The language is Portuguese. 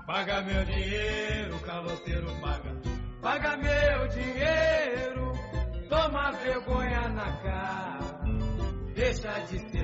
Paga meu dinheiro, caloteiro paga. Paga meu dinheiro, toma vergonha na cara. Deixa de ser